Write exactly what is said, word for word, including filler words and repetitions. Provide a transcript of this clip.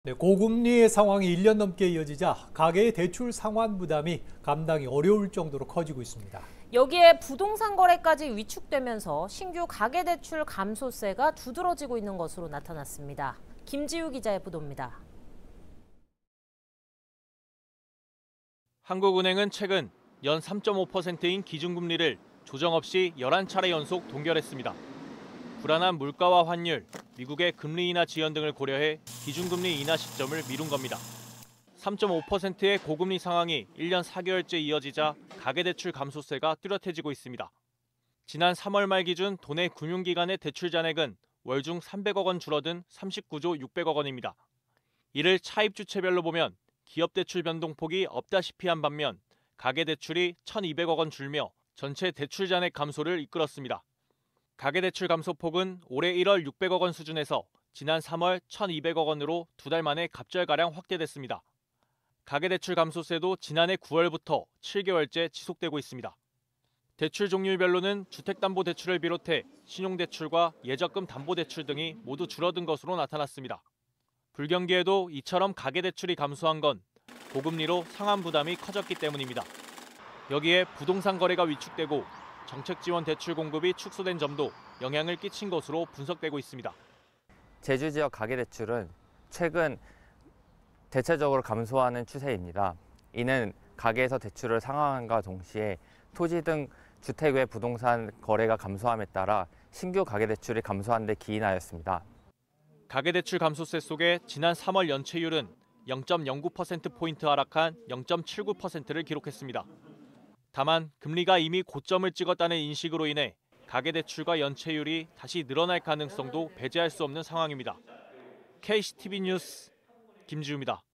네, 고금리의 상황이 일 년 넘게 이어지자 가계의 대출 상환 부담이 감당이 어려울 정도로 커지고 있습니다. 여기에 부동산 거래까지 위축되면서 신규 가계대출 감소세가 두드러지고 있는 것으로 나타났습니다. 김지우 기자의 보도입니다. 한국은행은 최근 연 삼 점 오 퍼센트인 기준금리를 조정 없이 열한 차례 연속 동결했습니다. 불안한 물가와 환율, 미국의 금리 인하 지연 등을 고려해 기준금리 인하 시점을 미룬 겁니다. 삼 점 오 퍼센트의 고금리 상황이 일 년 사 개월째 이어지자 가계대출 감소세가 뚜렷해지고 있습니다. 지난 삼월 말 기준 도내 금융기관의 대출 잔액은 월중 삼백억 원 줄어든 삼십구조 육백억 원입니다. 이를 차입 주체별로 보면 기업 대출 변동폭이 없다시피 한 반면 가계대출이 천이백억 원 줄며 전체 대출 잔액 감소를 이끌었습니다. 가계대출 감소폭은 올해 일월 육백억 원 수준에서 지난 삼월 천이백억 원으로 두 달 만에 갑절가량 확대됐습니다. 가계대출 감소세도 지난해 구월부터 칠 개월째 지속되고 있습니다. 대출 종류별로는 주택담보대출을 비롯해 신용대출과 예적금 담보대출 등이 모두 줄어든 것으로 나타났습니다. 불경기에도 이처럼 가계대출이 감소한 건 고금리로 상환 부담이 커졌기 때문입니다. 여기에 부동산 거래가 위축되고 정책지원 대출 공급이 축소된 점도 영향을 끼친 것으로 분석되고 있습니다. 제주 지역 가계대출은 최근 대체적으로 감소하는 추세입니다. 이는 가계에서 대출을 상환함과 동시에 토지 등 주택 외 부동산 거래가 감소함에 따라 신규 가계대출이 감소한 데 기인하였습니다. 가계대출 감소세 속에 지난 삼월 연체율은 영 점 영구 퍼센트포인트 하락한 영 점 칠구 퍼센트를 기록했습니다. 다만 금리가 이미 고점을 찍었다는 인식으로 인해 가계대출과 연체율이 다시 늘어날 가능성도 배제할 수 없는 상황입니다. 케이씨티비 뉴스 김지우입니다.